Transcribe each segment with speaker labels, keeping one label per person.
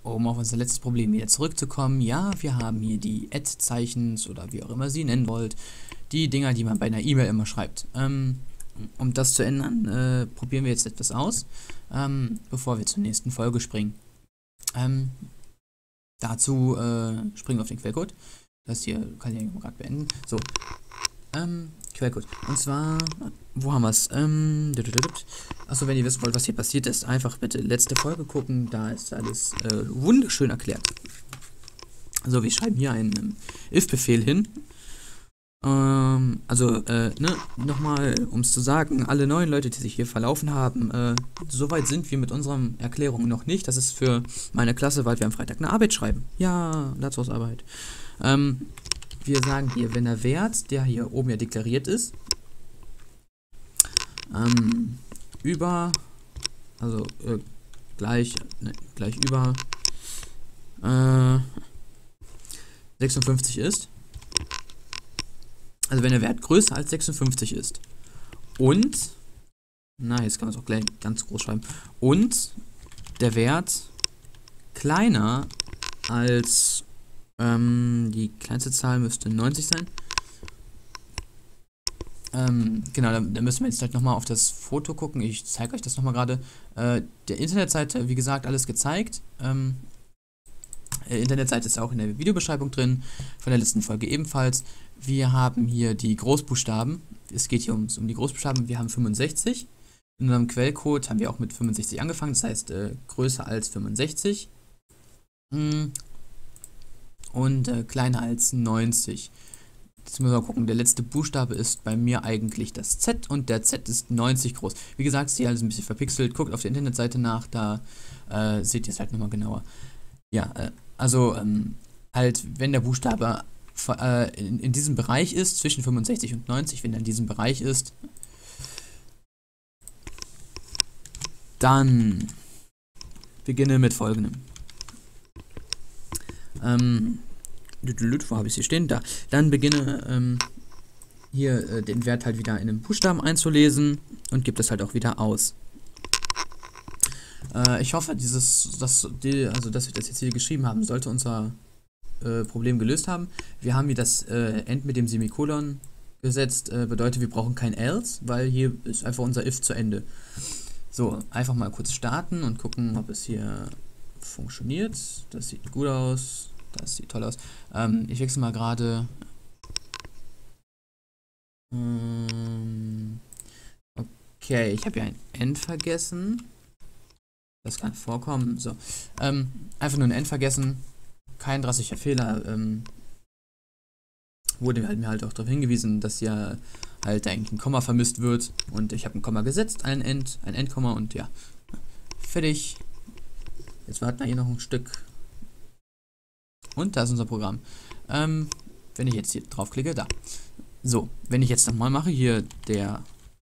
Speaker 1: um auf unser letztes Problem wieder zurückzukommen, ja, wir haben hier die Ad-Zeichens oder wie auch immer Sie nennen wollt, die Dinger, die man bei einer E-Mail immer schreibt. Um das zu ändern, probieren wir jetzt etwas aus, bevor wir zur nächsten Folge springen. Dazu springen wir auf den Quellcode. Das hier kann ich ja gerade beenden. So, Quellcode. Und zwar, wo haben wir es? Achso, wenn ihr wissen wollt, was hier passiert ist, einfach bitte letzte Folge gucken. Da ist alles wunderschön erklärt. So, wir schreiben hier einen if-Befehl hin. Nochmal, um es zu sagen, alle neuen Leute, die sich hier verlaufen haben, soweit sind wir mit unseren Erklärungen noch nicht. Das ist für meine Klasse, weil wir am Freitag eine Arbeit schreiben. Ja, Latzhausarbeit. Wir sagen hier, wenn der Wert, der hier oben ja deklariert ist, gleich über 56 ist, also wenn der Wert größer als 56 ist und, jetzt kann man es auch gleich ganz groß schreiben, und der Wert kleiner als, die kleinste Zahl müsste 90 sein. Genau, da müssen wir jetzt halt nochmal auf das Foto gucken. Ich zeige euch das nochmal gerade. Der Internetseite, wie gesagt, alles gezeigt. Internetseite ist auch in der Videobeschreibung drin, von der letzten Folge ebenfalls. Wir haben hier die Großbuchstaben. Es geht hier um die Großbuchstaben. Wir haben 65. In unserem Quellcode haben wir auch mit 65 angefangen, das heißt größer als 65. Und kleiner als 90. Jetzt müssen wir mal gucken, der letzte Buchstabe ist bei mir eigentlich das Z und der Z ist 90 groß. Wie gesagt, ist hier alles ein bisschen verpixelt. Guckt auf der Internetseite nach, da seht ihr es halt nochmal genauer. Ja, halt, wenn der Buchstabe in diesem Bereich ist, zwischen 65 und 90, wenn er in diesem Bereich ist, dann beginne mit folgendem. Wo habe ich sie stehen? Da. Dann beginne hier den Wert halt wieder in den Buchstaben einzulesen und gebe das halt auch wieder aus. Ich hoffe, dass wir das jetzt hier geschrieben haben, sollte unser Problem gelöst haben. Wir haben hier das End mit dem Semikolon gesetzt, bedeutet, wir brauchen kein else, weil hier ist einfach unser if zu Ende. So, einfach mal kurz starten und gucken, ob es hier funktioniert. Das sieht gut aus. Das sieht toll aus. Ich wechsle mal gerade. Okay, ich habe ja ein End vergessen. Das kann vorkommen. So. Einfach nur ein End vergessen. Kein drastischer Fehler. Wurde mir halt auch darauf hingewiesen, dass ja halt eigentlich ein Komma vermisst wird. Und ich habe ein Komma gesetzt, ein Endkomma und ja. Fertig. Jetzt warten wir hier noch ein Stück. Und da ist unser Programm. Wenn ich jetzt hier draufklicke, da. So, wenn ich jetzt nochmal mache, hier der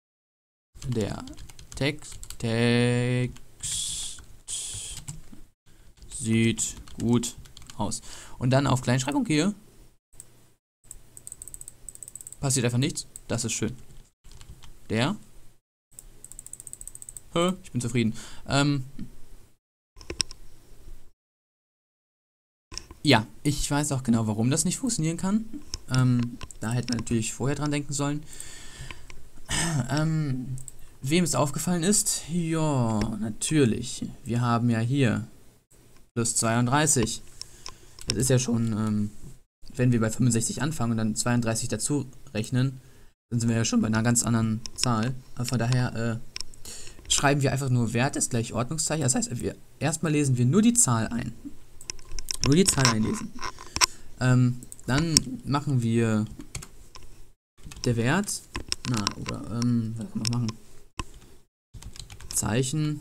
Speaker 1: Text sieht gut aus. Und dann auf Kleinschreibung gehe, passiert einfach nichts. Das ist schön. Ich bin zufrieden. Ja, ich weiß auch genau, warum das nicht funktionieren kann. Da hätte man natürlich vorher dran denken sollen. Wem es aufgefallen ist? Ja, natürlich. Wir haben ja hier plus 32. Das ist ja schon, wenn wir bei 65 anfangen und dann 32 dazu rechnen, dann sind wir ja schon bei einer ganz anderen Zahl. Aber von daher schreiben wir einfach nur Wert ist gleich Ordnungszeichen. Das heißt, erstmal lesen wir nur die Zahl ein. Nur die Zahl einlesen. Dann machen wir der Wert. Was kann man machen? Zeichen.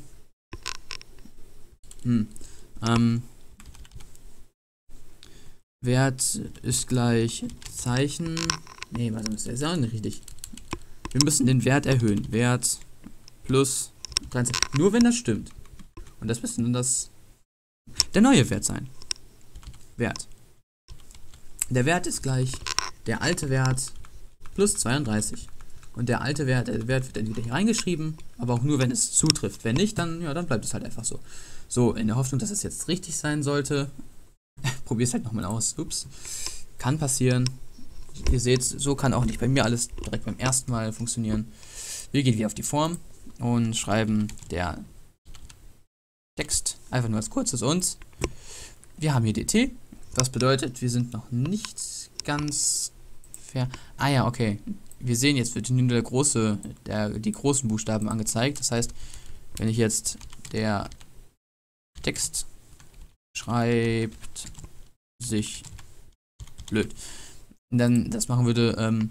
Speaker 1: Wert ist gleich Zeichen. Nee, warte, das ist ja auch nicht richtig. Wir müssen den Wert erhöhen. Wert plus 13. Nur wenn das stimmt. Und das müsste dann der neue Wert sein. Wert. Der Wert ist gleich der alte Wert plus 32. und der alte Wert, wird dann wieder hier reingeschrieben, aber auch nur, wenn es zutrifft. Wenn nicht, dann, ja, dann bleibt es halt einfach so. So, in der Hoffnung, dass es jetzt richtig sein sollte, probier es halt nochmal aus. Ups, kann passieren. Ihr seht, so kann auch nicht bei mir alles direkt beim ersten Mal funktionieren. Wir gehen wieder auf die Form und schreiben der Text, einfach nur als kurzes uns. Wir haben hier dt, was bedeutet, wir sind noch nicht ganz fair. Ah ja, okay. Wir sehen, jetzt wird nur die großen Buchstaben angezeigt. Das heißt, wenn ich jetzt der Text schreibt sich blöd, dann das machen würde,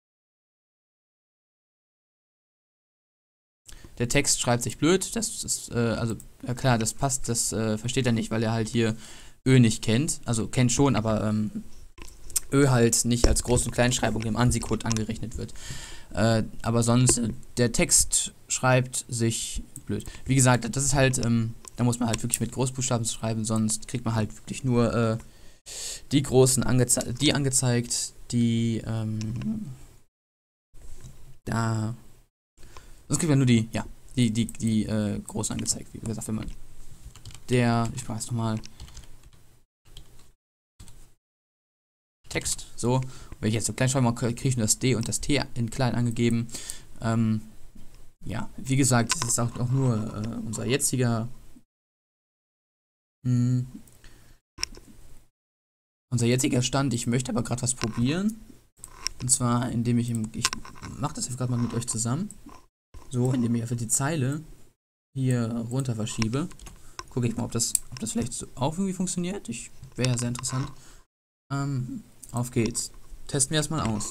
Speaker 1: der Text schreibt sich blöd, das ist, also, ja klar, das passt, das versteht er nicht, weil er halt hier Ö nicht kennt, also kennt schon, aber Ö halt nicht als Groß- und Kleinschreibung im ANSI-Code angerechnet wird. Aber sonst, der Text schreibt sich blöd. Wie gesagt, das ist halt, da muss man halt wirklich mit Großbuchstaben schreiben, sonst kriegt man halt wirklich nur die großen angezeigt, die, da, sonst kriegt man nur die, ja, die großen angezeigt, wie gesagt, wenn man ich mache es nochmal, Text, so, und wenn ich jetzt so klein schreibe, kriege ich nur das D und das T in klein angegeben. Ja, wie gesagt, das ist auch nur unser jetziger Stand. Ich möchte aber gerade was probieren. Und zwar, indem ich mache das jetzt gerade mal mit euch zusammen. So, indem ich einfach die Zeile hier runter verschiebe. Gucke ich mal, ob das vielleicht so auch irgendwie funktioniert. Wäre ja sehr interessant. Auf geht's. Testen wir erstmal aus.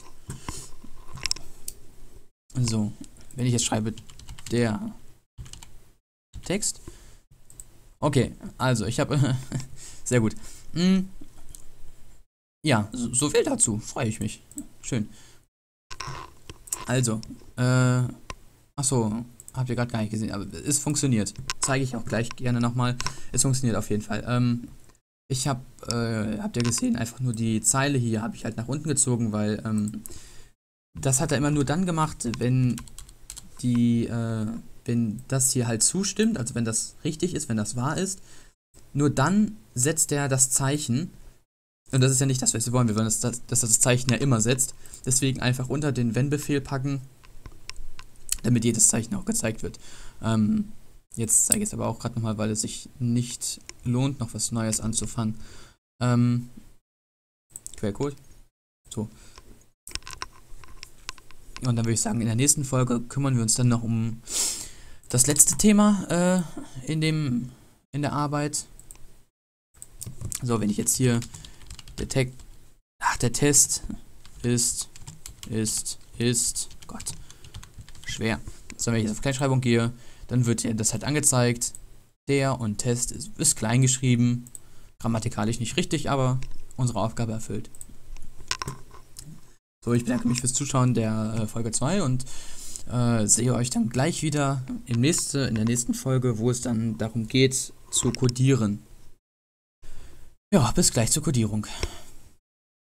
Speaker 1: So, wenn ich jetzt schreibe, der Text. Okay, also ich habe sehr gut. Ja, so viel dazu. Freue ich mich. Schön. Also, achso, habt ihr gerade gar nicht gesehen, aber es funktioniert. Zeige ich auch gleich gerne nochmal. Es funktioniert auf jeden Fall. Ich habt ihr gesehen, einfach nur die Zeile hier habe ich halt nach unten gezogen, weil das hat er immer nur dann gemacht, wenn das hier halt zustimmt, also wenn das richtig ist, wenn das wahr ist, nur dann setzt er das Zeichen. Und das ist ja nicht das, was wir wollen. Wir wollen, dass das Zeichen ja immer setzt. Deswegen einfach unter den Wenn-Befehl packen, damit jedes Zeichen auch gezeigt wird. Jetzt zeige ich es aber auch gerade nochmal, weil es sich nicht lohnt, noch was Neues anzufangen. Quellcode. So. Und dann würde ich sagen, in der nächsten Folge kümmern wir uns dann noch um das letzte Thema in der Arbeit. So, wenn ich jetzt hier der Test ist, Gott, schwer. So, wenn ich jetzt auf Kleinschreibung gehe, dann wird das halt angezeigt. Der und Test ist klein geschrieben. Grammatikalisch nicht richtig, aber unsere Aufgabe erfüllt. So, ich bedanke mich fürs Zuschauen der Folge 2 und sehe euch dann gleich wieder in der nächsten Folge, wo es dann darum geht, zu codieren. Ja, bis gleich zur Codierung.